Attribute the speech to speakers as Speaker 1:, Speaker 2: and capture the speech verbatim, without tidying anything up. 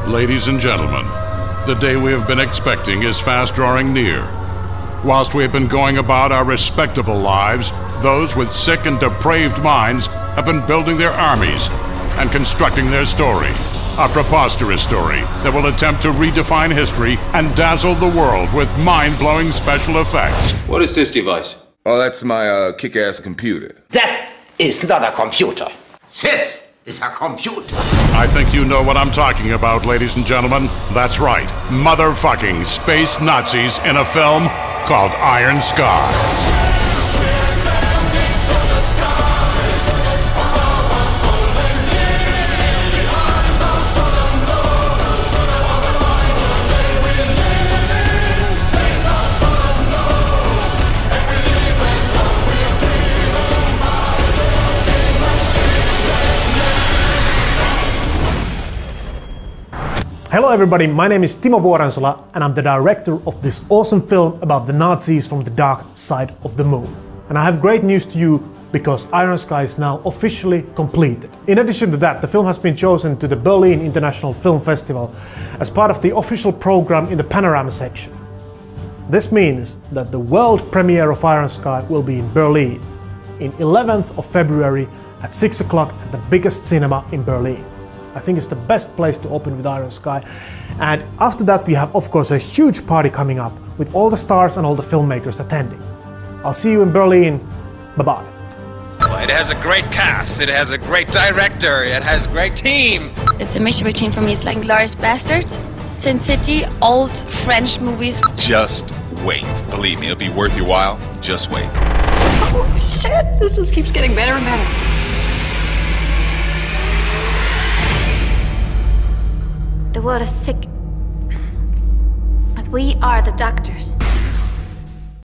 Speaker 1: Ladies and gentlemen, the day we have been expecting is fast drawing near. Whilst we have been going about our respectable lives, those with sick and depraved minds have been building their armies and constructing their story. A preposterous story that will attempt to redefine history and dazzle the world with mind-blowing special effects.
Speaker 2: What is this device?
Speaker 3: Oh, that's my uh, kick-ass computer.
Speaker 4: That is not a computer. This is a computer.
Speaker 1: I think you know what I'm talking about, ladies and gentlemen. That's right. Motherfucking space Nazis in a film called Iron Sky.
Speaker 5: Hello everybody, my name is Timo Vuorensola and I'm the director of this awesome film about the Nazis from the dark side of the moon. And I have great news to you because Iron Sky is now officially completed. In addition to that, the film has been chosen to the Berlin International Film Festival as part of the official program in the Panorama section. This means that the world premiere of Iron Sky will be in Berlin in eleventh of February at six o'clock at the biggest cinema in Berlin. I think it's the best place to open with Iron Sky. And after that we have of course a huge party coming up with all the stars and all the filmmakers attending. I'll see you in Berlin. Bye-bye.
Speaker 6: Well, it has a great cast, it has a great director, it has a great team.
Speaker 7: It's a mixture between, for me, it's like Glorious Bastards, Sin City, old French movies.
Speaker 8: Just wait. Believe me, it'll be worth your while. Just wait.
Speaker 7: Oh shit, this just keeps getting better and better. The world is sick. But we are the doctors.